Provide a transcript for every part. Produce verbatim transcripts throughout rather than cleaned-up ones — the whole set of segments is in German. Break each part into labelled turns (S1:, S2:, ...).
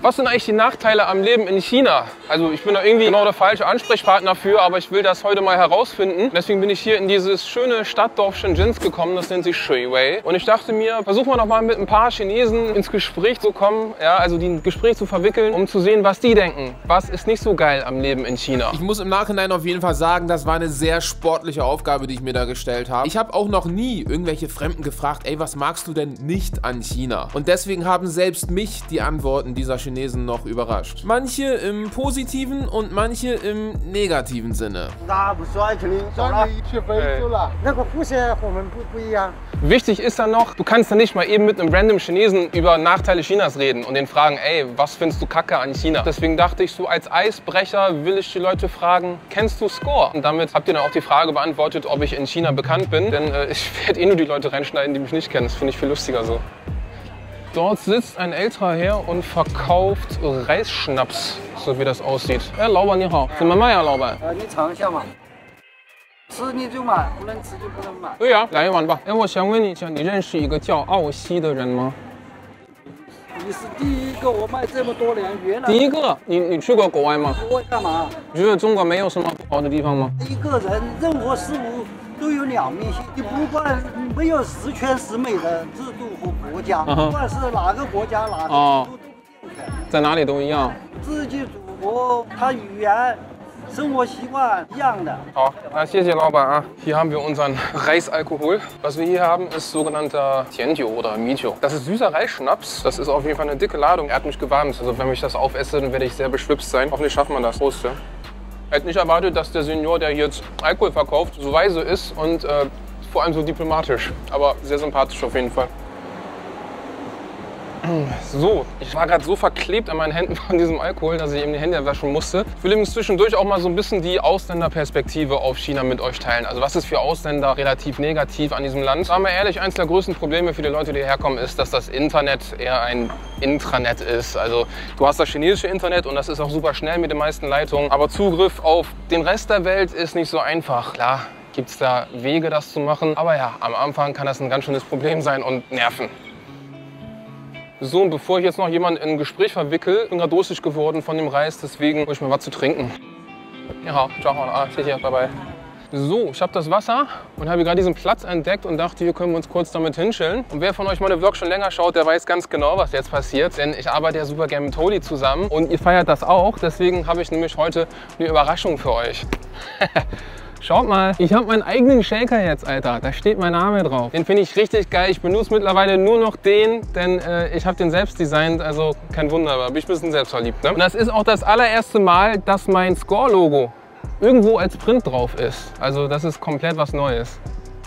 S1: Was sind eigentlich die Nachteile am Leben in China? Also ich bin da irgendwie genau der falsche Ansprechpartner für, aber ich will das heute mal herausfinden. Deswegen bin ich hier in dieses schöne Stadtdorf Shenzhen gekommen, das nennt sich Shuiwei. Und ich dachte mir, versuchen wir doch mal mit ein paar Chinesen ins Gespräch zu kommen, ja, also die ein Gespräch zu verwickeln, um zu sehen, was die denken. Was ist nicht so geil am Leben in China?
S2: Ich muss im Nachhinein auf jeden Fall sagen, das war eine sehr sportliche Aufgabe, die ich mir da gestellt habe. Ich habe auch noch nie irgendwelche Fremden gefragt, ey, was magst du denn nicht an China? Und deswegen haben selbst mich die Antworten dieser Chinesen noch überrascht. Manche im positiven und manche im negativen Sinne.
S1: Wichtig ist dann noch, du kannst dann nicht mal eben mit einem random Chinesen über Nachteile Chinas reden und den fragen, ey, was findest du kacke an China? Deswegen dachte ich so, als Eisbrecher will ich die Leute fragen, kennst du Score? Und damit habt ihr dann auch die Frage beantwortet, ob ich in China bekannt bin, denn äh, ich werde eh nur die Leute reinschneiden, die mich nicht kennen. Das finde ich viel lustiger so. Dort sitzt ein älterer Herr und verkauft Reisschnaps, so wie das aussieht. Hey, Lauber, ni hao. Sind wir mal ja, Lauber? Ja, 来一碗吧。哎，我想问你一下，你认识一个叫奥西的人吗？
S3: 你是第一个，我卖这么多年，原来
S1: 第一个，你你去过国外吗？
S3: 国外干嘛？
S1: 你觉得中国没有什么不好的地方吗？
S3: 一个人任何事物都有两面性，你不管没有十全十美的制度和国家，不管是哪个国家哪个制度都不健全，
S1: 在哪里都一样。
S3: 自己祖国，它语言。 生活习惯一样的。
S1: 好，那谢谢老板啊。Hier haben wir unseren Reisalkohol. Was wir hier haben, ist sogenannter Tianjiu oder Mijiu. Das ist süßer Reisschnaps. Das ist auf jeden Fall eine dicke Ladung. Er hat mich gewarnt. Also wenn ich das aufesse, dann werde ich sehr beschwipst sein. Hoffentlich schaffen wir das. Prost, ja. Ich hätte nicht erwartet, dass der Senior, der hier jetzt Alkohol verkauft, so weise ist und äh, vor allem so diplomatisch. Aber sehr sympathisch auf jeden Fall. So, ich war gerade so verklebt an meinen Händen von diesem Alkohol, dass ich eben die Hände waschen musste. Ich will eben zwischendurch auch mal so ein bisschen die Ausländerperspektive auf China mit euch teilen. Also was ist für Ausländer relativ negativ an diesem Land? Sagen wir ehrlich, eins der größten Probleme für die Leute, die hierher kommen, ist, dass das Internet eher ein Intranet ist. Also du hast das chinesische Internet und das ist auch super schnell mit den meisten Leitungen. Aber Zugriff auf den Rest der Welt ist nicht so einfach. Klar, gibt es da Wege, das zu machen. Aber ja, am Anfang kann das ein ganz schönes Problem sein und nerven. So, und bevor ich jetzt noch jemanden in ein Gespräch verwickel, bin gerade durstig geworden von dem Reis, deswegen hole ich mir was zu trinken. Ja, ciao, ah, bye bye. So, ich habe das Wasser und habe gerade diesen Platz entdeckt und dachte, hier können wir uns kurz damit hinschillen. Und wer von euch meine Vlogs schon länger schaut, der weiß ganz genau, was jetzt passiert. Denn ich arbeite ja super gerne mit Toli zusammen und ihr feiert das auch. Deswegen habe ich nämlich heute eine Überraschung für euch. Schaut mal, ich habe meinen eigenen Shaker jetzt, Alter. Da steht mein Name drauf. Den finde ich richtig geil. Ich benutze mittlerweile nur noch den, denn äh, ich habe den selbst designt. Also kein Wunder, aber bin ich ein bisschen selbstverliebt. Ne? Und das ist auch das allererste Mal, dass mein Score-Logo irgendwo als Print drauf ist. Also das ist komplett was Neues.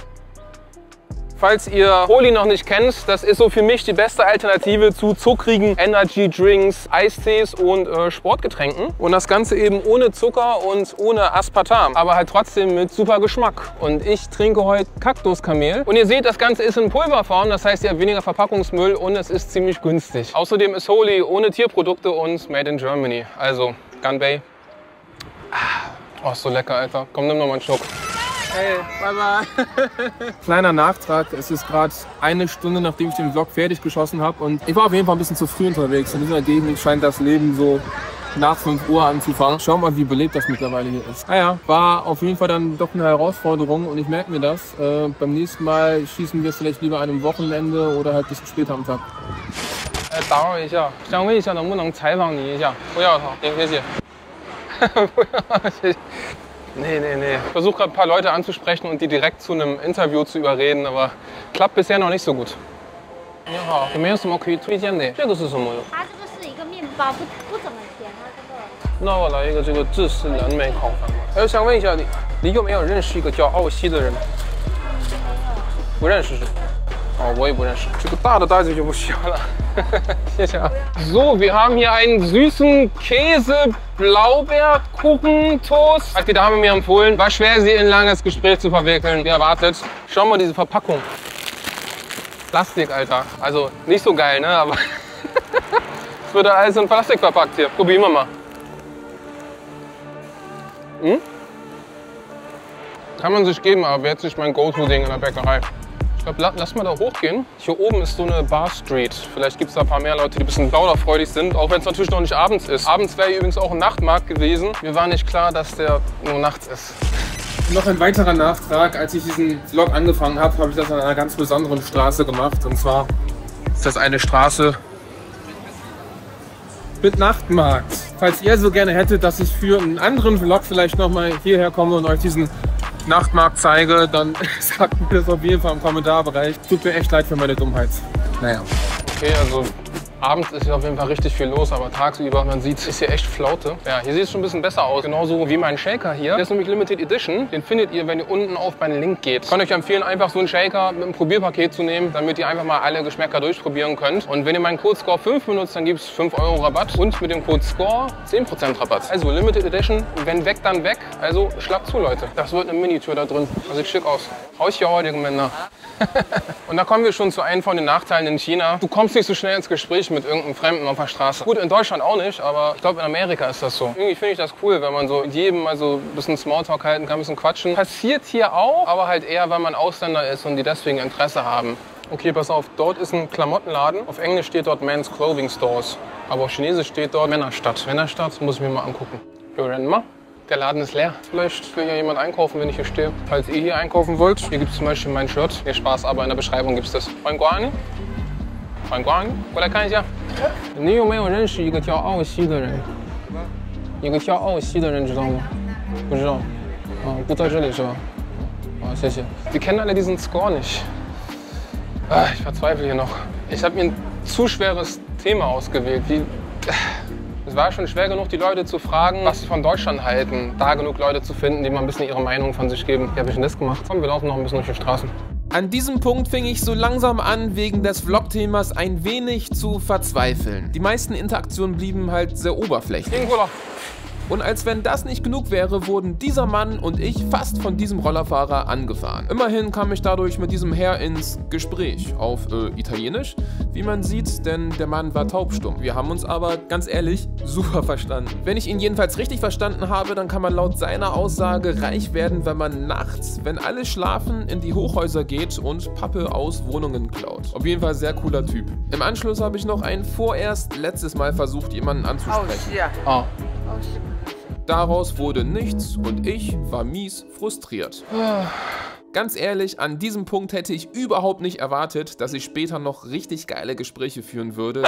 S1: Falls ihr Toli noch nicht kennt, das ist so für mich die beste Alternative zu zuckrigen Energy Drinks, Eistees und äh, Sportgetränken. Und das Ganze eben ohne Zucker und ohne Aspartam, aber halt trotzdem mit super Geschmack. Und ich trinke heute Kaktuskamel. Und ihr seht, das Ganze ist in Pulverform, das heißt, ihr habt weniger Verpackungsmüll und es ist ziemlich günstig. Außerdem ist Toli ohne Tierprodukte und made in Germany. Also, Ganbei. Ah, oh, ist so lecker, Alter. Komm, nimm noch mal einen Schluck. Hey, bye bye. Kleiner Nachtrag, es ist gerade eine Stunde, nachdem ich den Vlog fertig geschossen habe und ich war auf jeden Fall ein bisschen zu früh unterwegs. In dieser Gegend scheint das Leben so nach fünf Uhr anzufangen. Schau mal, wie belebt das mittlerweile hier ist. Naja, war auf jeden Fall dann doch eine Herausforderung und ich merke mir das. Äh, beim nächsten Mal schießen wir es vielleicht lieber an einem Wochenende oder halt ein bisschen später am Tag. Äh, 打扰一下，想问一下，能不能采访你一下？不要，好，谢谢。不要，谢谢。 Nee, nee, nee. Ich versuche gerade ein paar Leute anzusprechen und die direkt zu einem Interview zu überreden, aber klappt bisher noch nicht so gut. 你好，有没有什么可以推荐的？这个是什么？
S4: 它这个是一个面包，不不怎么甜，它这个。
S1: 那我来一个这个芝士蓝莓烤饭吧。哎，想问一下你，你有没有认识一个叫奥西的人？不认识是？哦，我也不认识。这个大的袋子就不需要了，谢谢啊。So, wir haben hier einen süßen Käse. Blaubeerkuchentoast. Hat die Dame mir empfohlen. War schwer, sie in ein langes Gespräch zu verwickeln. Wie erwartet. Schau mal diese Verpackung. Plastik, Alter. Also nicht so geil, ne? Aber es wird alles in Plastik verpackt hier. Probieren wir mal. Hm? Kann man sich geben, aber wäre jetzt nicht mein Go-To-Ding in der Bäckerei. glaub, la lass mal da hochgehen. Hier oben ist so eine Bar Street. Vielleicht gibt es da ein paar mehr Leute, die ein bisschen plauderfreudig sind, auch wenn es natürlich noch nicht abends ist. Abends wäre übrigens auch ein Nachtmarkt gewesen. Mir war nicht klar, dass der nur nachts ist.
S2: Noch ein weiterer Nachtrag. Als ich diesen Vlog angefangen habe, habe ich das an einer ganz besonderen Straße gemacht. Und zwar ist das eine Straße mit Nachtmarkt. Falls ihr so gerne hättet, dass ich für einen anderen Vlog vielleicht nochmal hierher komme und euch diesen Nachtmarkt zeige, dann sagt mir das auf jeden Fall im Kommentarbereich. Tut mir echt leid für meine Dummheit. Naja.
S1: Okay, also abends ist hier auf jeden Fall richtig viel los, aber tagsüber, man sieht, ist hier echt Flaute. Ja, hier sieht es schon ein bisschen besser aus. Genauso wie mein Shaker hier. Der ist nämlich Limited Edition. Den findet ihr, wenn ihr unten auf meinen Link geht. Ich kann euch empfehlen, einfach so einen Shaker mit einem Probierpaket zu nehmen, damit ihr einfach mal alle Geschmäcker durchprobieren könnt. Und wenn ihr meinen Code Score fünf benutzt, dann gibt es fünf Euro Rabatt und mit dem Code Score zehn Prozent Rabatt. Also Limited Edition, wenn weg, dann weg. Also schlagt zu, Leute. Das wird eine Minitür da drin. Das sieht schick aus. Haus hier heutige Männer. Und da kommen wir schon zu einem von den Nachteilen in China. Du kommst nicht so schnell ins Gespräch mit irgendeinem Fremden auf der Straße. Gut, in Deutschland auch nicht, aber ich glaube in Amerika ist das so. Irgendwie finde ich das cool, wenn man so mit jedem mal so ein bisschen Smalltalk halten kann, ein bisschen quatschen. Passiert hier auch, aber halt eher, weil man Ausländer ist und die deswegen Interesse haben. Okay, pass auf, dort ist ein Klamottenladen. Auf Englisch steht dort Men's Clothing Stores, aber auf Chinesisch steht dort Männerstadt. Männerstadt muss ich mir mal angucken. Wir rennen mal. Der Laden ist leer. Vielleicht will ja jemand einkaufen, wenn ich hier stehe. Falls ihr hier einkaufen wollt, hier gibt es zum Beispiel mein Shirt. Nee, Spaß, aber in der Beschreibung gibt es das. Mein Guani? Mein Guani? 过来看一下。你有没有认识一个叫奥西的人？一个叫奥西的人，知道吗？不知道。啊，不在这里是吧？啊，谢谢。Wir kennen alle diesen Score nicht. Ah, ich verzweifle hier noch. Ich habe mir ein zu schweres Thema ausgewählt. Wie... Es war schon schwer genug, die Leute zu fragen, was sie von Deutschland halten. Da genug Leute zu finden, die mal ein bisschen ihre Meinung von sich geben. Wie habe ich denn das gemacht? Komm, wir laufen noch ein bisschen durch die Straßen.
S2: An diesem Punkt fing ich so langsam an, wegen des Vlog-Themas ein wenig zu verzweifeln. Die meisten Interaktionen blieben halt sehr oberflächlich. Und als wenn das nicht genug wäre, wurden dieser Mann und ich fast von diesem Rollerfahrer angefahren. Immerhin kam ich dadurch mit diesem Herr ins Gespräch, auf äh, Italienisch, wie man sieht, denn der Mann war taubstumm. Wir haben uns aber, ganz ehrlich, super verstanden. Wenn ich ihn jedenfalls richtig verstanden habe, dann kann man laut seiner Aussage reich werden, wenn man nachts, wenn alle schlafen, in die Hochhäuser geht und Pappe aus Wohnungen klaut. Auf jeden Fall sehr cooler Typ. Im Anschluss habe ich noch ein vorerst letztes Mal versucht, jemanden anzusprechen.
S1: Oh.
S2: Daraus wurde nichts und ich war mies frustriert. Ganz ehrlich, an diesem Punkt hätte ich überhaupt nicht erwartet, dass ich später noch richtig geile Gespräche führen würde,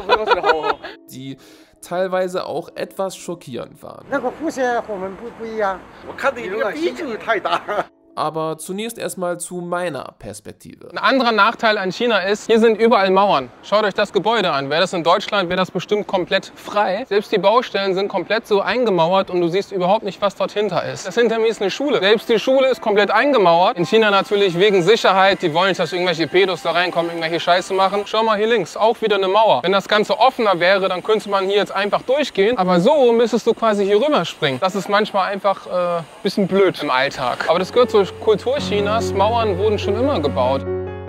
S2: die teilweise auch etwas schockierend waren. Aber zunächst erstmal zu meiner Perspektive.
S1: Ein anderer Nachteil an China ist, hier sind überall Mauern. Schaut euch das Gebäude an. Wäre das in Deutschland, wäre das bestimmt komplett frei. Selbst die Baustellen sind komplett so eingemauert und du siehst überhaupt nicht, was dort hinter ist. Das hinter mir ist eine Schule. Selbst die Schule ist komplett eingemauert. In China natürlich wegen Sicherheit. Die wollen nicht, dass irgendwelche Pedos da reinkommen, irgendwelche Scheiße machen. Schau mal hier links, auch wieder eine Mauer. Wenn das Ganze offener wäre, dann könnte man hier jetzt einfach durchgehen. Aber so müsstest du quasi hier rüber springen. Das ist manchmal einfach ein äh, bisschen blöd im Alltag. Aber das gehört zur Kultur Chinas. Mauern wurden schon immer gebaut.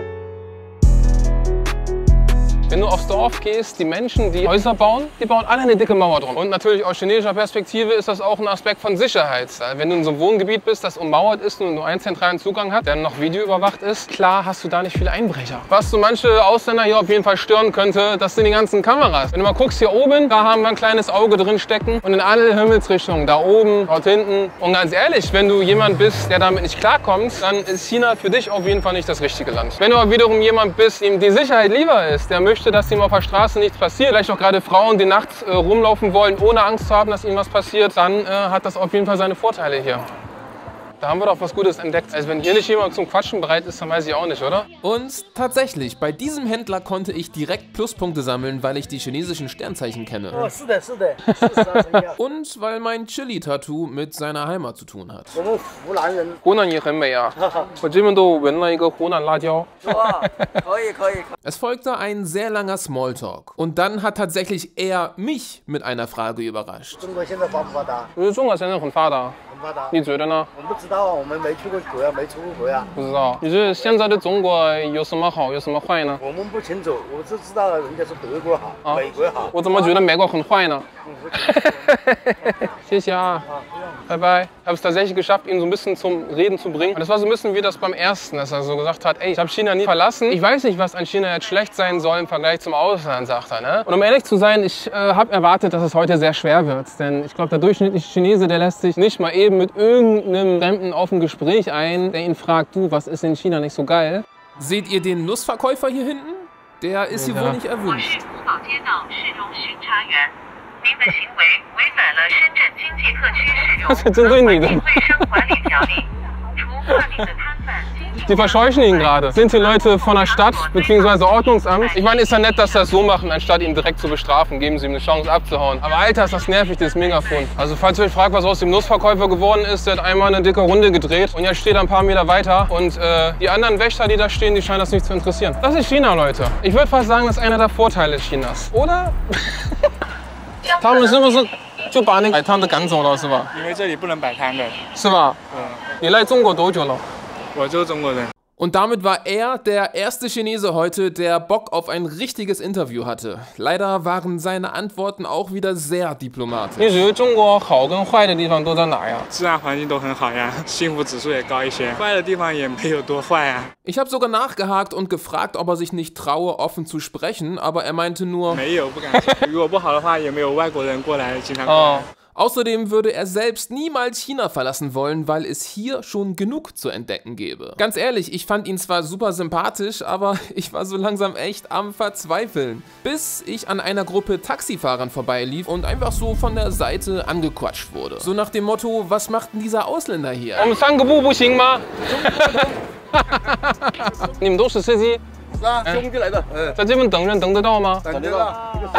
S1: Wenn du aufs Dorf gehst, die Menschen, die Häuser bauen, die bauen alle eine dicke Mauer drum. Und natürlich aus chinesischer Perspektive ist das auch ein Aspekt von Sicherheit. Wenn du in so einem Wohngebiet bist, das ummauert ist und nur einen zentralen Zugang hat, der noch videoüberwacht ist, klar hast du da nicht viele Einbrecher. Was so manche Ausländer hier auf jeden Fall stören könnte, das sind die ganzen Kameras. Wenn du mal guckst hier oben, da haben wir ein kleines Auge drin stecken und in alle Himmelsrichtungen, da oben, dort hinten. Und ganz ehrlich, wenn du jemand bist, der damit nicht klarkommt, dann ist China für dich auf jeden Fall nicht das richtige Land. Wenn du aber wiederum jemand bist, dem die Sicherheit lieber ist, der möchte, dass ihm auf der Straße nichts passiert, vielleicht auch gerade Frauen, die nachts äh, rumlaufen wollen, ohne Angst zu haben, dass ihnen was passiert, dann äh, hat das auf jeden Fall seine Vorteile hier. Da haben wir doch was Gutes entdeckt. Also wenn hier nicht jemand zum Quatschen bereit ist, dann weiß ich auch nicht, oder?
S2: Und tatsächlich, bei diesem Händler konnte ich direkt Pluspunkte sammeln, weil ich die chinesischen Sternzeichen kenne. Und weil mein Chili-Tattoo mit seiner Heimat zu tun hat. Es folgte ein sehr langer Smalltalk. Und dann hat tatsächlich er mich mit einer Frage überrascht.
S1: 我觉得中国现在很发达。你觉得呢？
S3: 道啊，我们没去过国呀，没出过国呀。
S1: 不知道。你觉得现在的中国有什么好，有什么坏呢？
S3: 我们不清楚，我只知道人家是德国好，
S1: 啊、
S3: 美国好。
S1: 我怎么觉得美国很坏呢？谢谢啊。Bye bye. Ich habe es tatsächlich geschafft, ihn so ein bisschen zum Reden zu bringen. Und das war so ein bisschen wie das beim ersten, dass er so gesagt hat, ey, ich habe China nie verlassen. Ich weiß nicht, was an China jetzt schlecht sein soll im Vergleich zum Ausland, sagt er. Ne? Und um ehrlich zu sein, ich äh, habe erwartet, dass es heute sehr schwer wird. Denn ich glaube, der durchschnittliche Chinese, der lässt sich nicht mal eben mit irgendeinem Fremden auf ein Gespräch ein, der ihn fragt, du, was ist in China nicht so geil?
S2: Seht ihr den Nussverkäufer hier hinten? Der ist hier ja wohl nicht erwünscht.
S1: Das ist针对你的。Die verscheuchen ihn gerade. Sind hier Leute von der Stadt bzw. Ordnungsamt? Ich meine, ist ja nett, dass sie das so machen, anstatt ihn direkt zu bestrafen. Geben sie ihm eine Chance abzuhauen. Aber Alter, ist das nervig, dieses Megafon. Also falls ihr euch fragt, was aus dem Nussverkäufer geworden ist, der hat einmal eine dicke Runde gedreht und jetzt steht er ein paar Meter weiter. Und äh, die anderen Wächter, die da stehen, die scheinen das nicht zu interessieren. Das ist China, Leute. Ich würde fast sagen, das ist einer der Vorteile Chinas. Oder? 他们是不是就把那个摆摊的赶走了，是吧？
S5: 因为这里不能摆摊的，
S1: 是吧？嗯。你来中国多久了？
S5: 我就是中国人。
S2: Und damit war er der erste Chinese heute, der Bock auf ein richtiges Interview hatte. Leider waren seine Antworten auch wieder sehr diplomatisch.
S1: 你觉得中国好跟坏的地方都在哪呀？
S5: 自然环境都很好呀，幸福指数也高一些，坏的地方也没有多坏呀。
S2: Ich habe sogar nachgehakt und gefragt, ob er sich nicht traue, offen zu sprechen, aber er meinte nur...
S5: 没有，不敢说。如果不好的话，也没有外国人过来经常过来。
S1: 哦
S2: Außerdem würde er selbst niemals China verlassen wollen, weil es hier schon genug zu entdecken gäbe. Ganz ehrlich, ich fand ihn zwar super sympathisch, aber ich war so langsam echt am Verzweifeln. Bis ich an einer Gruppe Taxifahrern vorbeilief und einfach so von der Seite angequatscht wurde. So nach dem Motto, was macht denn dieser Ausländer hier?
S1: 我们三个步不行吗？你们都是司机？
S3: 是啊，兄弟来的。嗯，
S1: 在这边等人等得到吗？
S3: 等得到。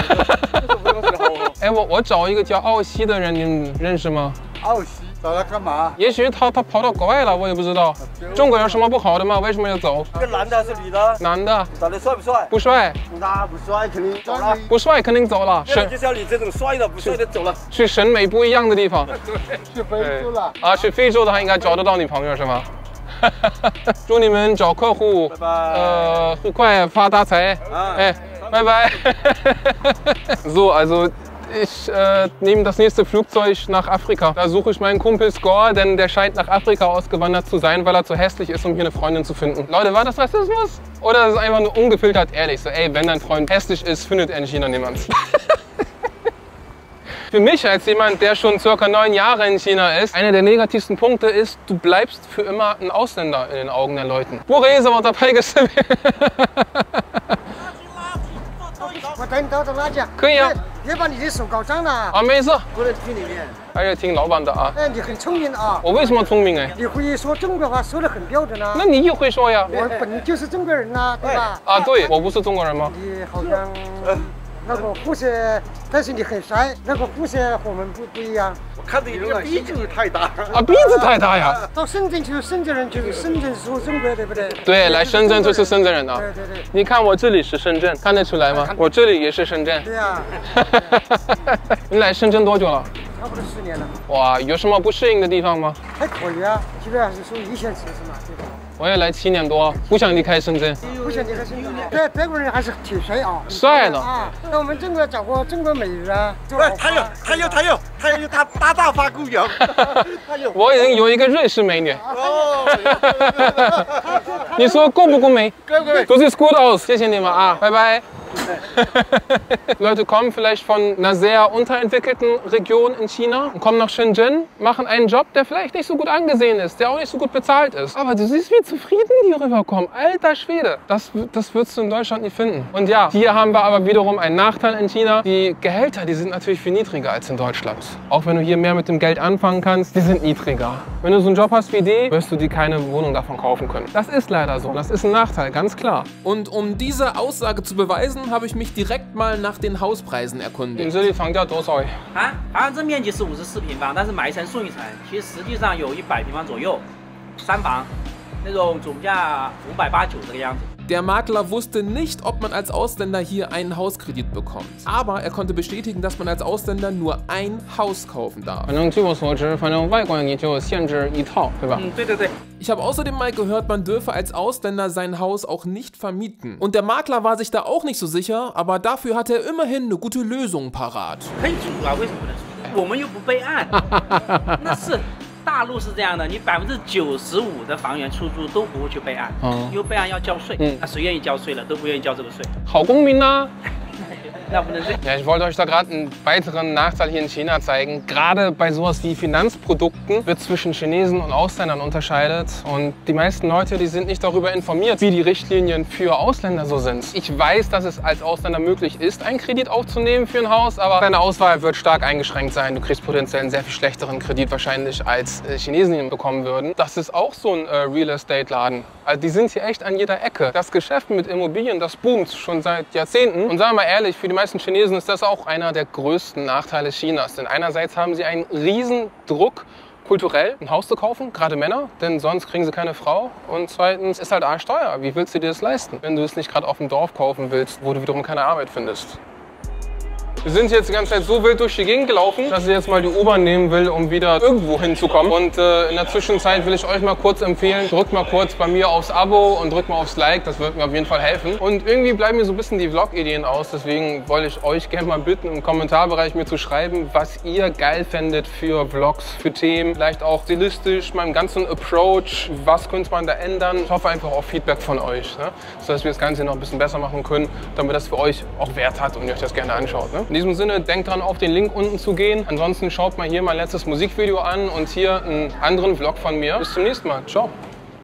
S1: 哎，我我找一个叫奥西的人，你们认识吗？
S3: 奥西，找他干嘛？
S1: 也许他他跑到国外了，我也不知道。中国有什么不好的吗？为什么要走？
S3: 这个男的还是女的？
S1: 男的。
S3: 长得帅不帅？
S1: 不帅。
S3: 那不帅肯定走了。
S1: 不帅肯定走了。
S3: 审就是要你这种帅的，不帅的走了。
S1: 去审美不一样的地方。
S3: 去非洲了。
S1: 啊，去非洲的话应该找得到女朋友是吗？ 祝你们找客户，拜拜。呃，很快发大财。哎，拜拜。So, also ich äh, nehme das nächste Flugzeug nach Afrika. Da suche ich meinen Kumpel Score, denn der scheint nach Afrika ausgewandert zu sein, weil er zu hässlich ist, um hier eine Freundin zu finden. Leute, war das Rassismus? Oder ist es einfach nur ungefiltert ehrlich? So, ey, wenn dein Freund hässlich ist, findet er in China niemand. Für mich als jemand, der schon circa neun Jahre in China ist, einer der negativsten Punkte ist, du bleibst für immer ein Ausländer in den Augen der Leuten.
S3: 我等你倒到垃圾。
S1: 可以啊。
S3: 别把你的手搞脏了。
S1: 啊，没事。
S3: 不能听里面。
S1: 还要听老板的啊。
S3: 哎，你很聪明啊。我
S1: 为什么聪明哎？
S3: 你会说中国话，说得很标准啊。
S1: 那你也会说呀。
S3: 我本就是中国人呐，对吧？
S1: 啊，对，我不是中国人吗？
S3: 你好像。那个肤色，但是你很帅，那个肤色和我们不不一样。我看着你这个鼻子太大。啊，
S1: 鼻子太大呀！
S3: 到深圳去，深圳人就是深圳说中国，对不对？
S1: 对，来深圳就是深圳人啊。
S3: 对对对。
S1: 你看我这里是深圳，看得出来吗？我这里也是深圳。
S3: 对呀。
S1: 你来深圳多久了？
S3: 差不多十年了。
S1: 哇，有什么不适应的地方吗？
S3: 还可以啊，基本上是属于一线城市嘛，对吧？
S1: 我也来七年多，不想离开深圳。
S3: 不想离开深圳。对，德国人还是挺帅啊。
S1: 帅的
S3: 啊！那我们中国找过中国美人啊。
S6: 对，他有，他有，他有，他有，他大大发姑娘。他有。
S1: 我已经有一个瑞士美女。哦。你说够不够美？
S6: 够够。
S1: Du siehst gut aus. 谢谢你们啊，拜拜。Leute kommen vielleicht von einer sehr unterentwickelten Region in China und kommen nach Shenzhen, machen einen Job, der vielleicht nicht so gut angesehen ist, der auch nicht so gut bezahlt ist. Aber du siehst, wie zufrieden die rüberkommen. Alter Schwede, das, das würdest du in Deutschland nicht finden. Und ja, hier haben wir aber wiederum einen Nachteil in China. Die Gehälter, die sind natürlich viel niedriger als in Deutschland. Auch wenn du hier mehr mit dem Geld anfangen kannst, die sind niedriger. Wenn du so einen Job hast wie die, wirst du dir keine Wohnung davon kaufen können. Das ist leider so, das ist ein Nachteil, ganz klar.
S2: Und um diese Aussage zu beweisen, habe ich mich direkt mal nach den Hauspreisen erkundigt.
S1: 你这里房价多少？
S7: 啊，房子面积是五十四平方，但是买一层送一层，其实实际上有一百平方左右，三房，那种总价五百八九这个样子。
S2: Der Makler wusste nicht, ob man als Ausländer hier einen Hauskredit bekommt. Aber er konnte bestätigen, dass man als Ausländer nur ein Haus kaufen darf.
S1: 反正据我所知，反正外观也就限制一套，对吧？
S7: 嗯，对对对。
S2: Ich habe außerdem mal gehört, man dürfe als Ausländer sein Haus auch nicht vermieten. Und der Makler war sich da auch nicht so sicher, aber dafür hatte er immerhin eine gute Lösung parat.
S7: 可以出租啊，为什么不能出租？我们又不备案。那是大陆是这样的，你百分之九十五的房源出租都不会去备案，因为备案要交税。那谁愿意交税了，都不愿意交这个税。
S1: 好公民呐！
S7: Ja,
S1: ich wollte euch da gerade einen weiteren Nachteil hier in China zeigen. Gerade bei sowas wie Finanzprodukten wird zwischen Chinesen und Ausländern unterscheidet. Und die meisten Leute, die sind nicht darüber informiert, wie die Richtlinien für Ausländer so sind. Ich weiß, dass es als Ausländer möglich ist, einen Kredit aufzunehmen für ein Haus, aber deine Auswahl wird stark eingeschränkt sein. Du kriegst potenziell einen sehr viel schlechteren Kredit wahrscheinlich, als Chinesen ihn bekommen würden. Das ist auch so ein äh, Real Estate Laden. Also die sind hier echt an jeder Ecke. Das Geschäft mit Immobilien, das boomt schon seit Jahrzehnten. Und sagen wir mal ehrlich, für die meisten Chinesen ist das auch einer der größten Nachteile Chinas. Denn einerseits haben sie einen riesen Druck, kulturell ein Haus zu kaufen, gerade Männer, denn sonst kriegen sie keine Frau. Und zweitens ist halt arschteuer. Wie willst du dir das leisten, wenn du es nicht gerade auf dem Dorf kaufen willst, wo du wiederum keine Arbeit findest? Wir sind jetzt die ganze Zeit so wild durch die Gegend gelaufen, dass ich jetzt mal die U-Bahn nehmen will, um wieder irgendwo hinzukommen. Und äh, in der Zwischenzeit will ich euch mal kurz empfehlen, drückt mal kurz bei mir aufs Abo und drückt mal aufs Like, das wird mir auf jeden Fall helfen. Und irgendwie bleiben mir so ein bisschen die Vlog-Ideen aus, deswegen wollte ich euch gerne mal bitten, im Kommentarbereich mir zu schreiben, was ihr geil fändet für Vlogs, für Themen, vielleicht auch stilistisch, meinem ganzen Approach, was könnte man da ändern. Ich hoffe einfach auf Feedback von euch, ne? Sodass wir das Ganze noch ein bisschen besser machen können, damit das für euch auch Wert hat und ihr euch das gerne anschaut. Ne? In diesem Sinne, denkt dran, auf den Link unten zu gehen. Ansonsten schaut mal hier mein letztes Musikvideo an und hier einen anderen Vlog von mir. Bis zum nächsten Mal. Ciao.